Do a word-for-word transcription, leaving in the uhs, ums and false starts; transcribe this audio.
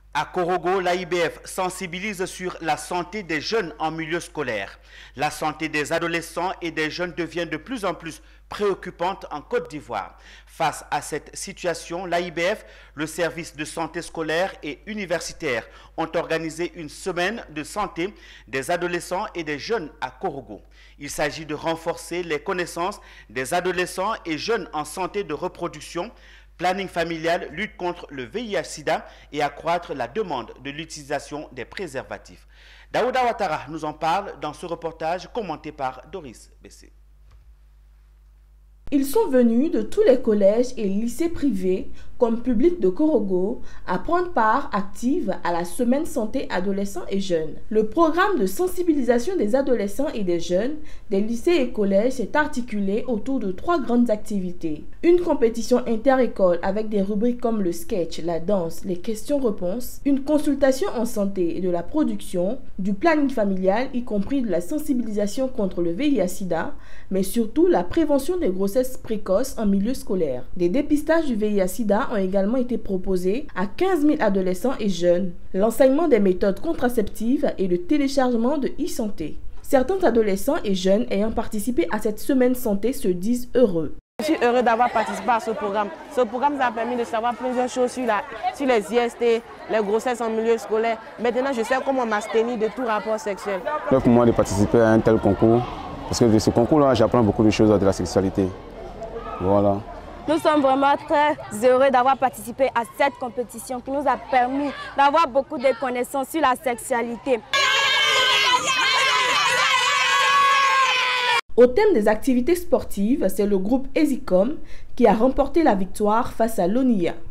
À Korogo, l'A I B F sensibilise sur la santé des jeunes en milieu scolaire. La santé des adolescents et des jeunes devient de plus en plus préoccupante en Côte d'Ivoire. Face à cette situation, l'A I B F, le service de santé scolaire et universitaire, ont organisé une semaine de santé des adolescents et des jeunes à Korogo. Il s'agit de renforcer les connaissances des adolescents et jeunes en santé de reproduction, planning familial, lutte contre le V I H sida et accroître la demande de l'utilisation des préservatifs. Daouda Ouattara nous en parle dans ce reportage commenté par Doris Bessé. Ils sont venus de tous les collèges et lycées privés comme public de Korogo à prendre part active à la semaine santé adolescents et jeunes. Le programme de sensibilisation des adolescents et des jeunes des lycées et collèges s'est articulé autour de trois grandes activités. Une compétition inter-école avec des rubriques comme le sketch, la danse, les questions-réponses, une consultation en santé et de la production, du planning familial, y compris de la sensibilisation contre le V I H sida, mais surtout la prévention des grossesses précoces en milieu scolaire. Des dépistages du V I H sida ont également été proposés à quinze mille adolescents et jeunes, l'enseignement des méthodes contraceptives et le téléchargement de e-santé. Certains adolescents et jeunes ayant participé à cette semaine santé se disent heureux. Je suis heureux d'avoir participé à ce programme. Ce programme nous a permis de savoir plusieurs choses sur, la, sur les I S T, les grossesses en milieu scolaire. Maintenant, je sais comment m'abstenir de tout rapport sexuel. C'est pour moi de participer à un tel concours, parce que de ce concours-là, j'apprends beaucoup de choses de la sexualité. Voilà. Nous sommes vraiment très heureux d'avoir participé à cette compétition qui nous a permis d'avoir beaucoup de connaissances sur la sexualité. Au thème des activités sportives, c'est le groupe Ezicom qui a remporté la victoire face à l'O N I A.